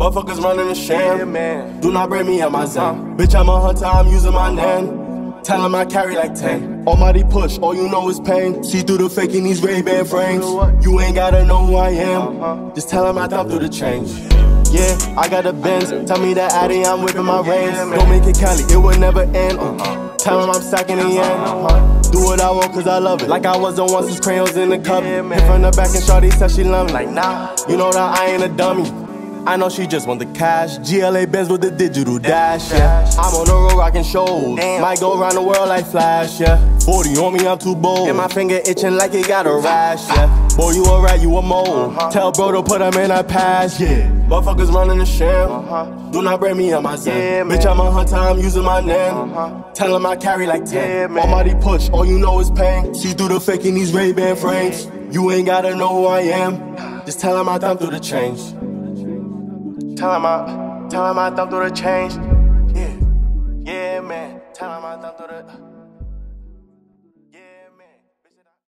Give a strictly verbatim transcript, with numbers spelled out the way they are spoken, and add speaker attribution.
Speaker 1: Motherfuckers running the sham.
Speaker 2: Yeah, man.
Speaker 1: Do not bring me out my zen. Bitch, I'm a hunter, I'm using my nan. Tell him I carry like ten. Almighty push, all you know is pain. See through the fake in these Ray-Ban frames. You ain't gotta know who I am. Just tell him I thumb through the change. Yeah, I got the Benz. Tell me that Addy, I'm whipping my reins. Don't make it Cali, it will never end. Uh, tell him I'm stacking the yen. Uh, do what I want cause I love it. Like I wasn't once since crayons in the cup. Hit from the back and shawty said she love me. Like nah, you know that I ain't a dummy. I know she just want the cash. G L A Benz with the digital dash, yeah. I'm on the road rocking shows. Might go around the world like Flash, yeah. forty on me, I'm too bold. And my finger itching like it got a rash, yeah. Boy, you a rat, you a mole. Tell bro to put him in a pass, yeah. Motherfuckers running the sham. Do not bring me on my zen. Bitch, I'm a hunter, I'm using my nan. Tell him I carry like ten. Almighty push, all you know is pain. See through the fake in these Ray-Ban frames. You ain't gotta know who I am. Just tell him I thumb through the change. Tell him I, tell him I thumb through the change. Yeah, yeah, man. Tell him I thumb through the.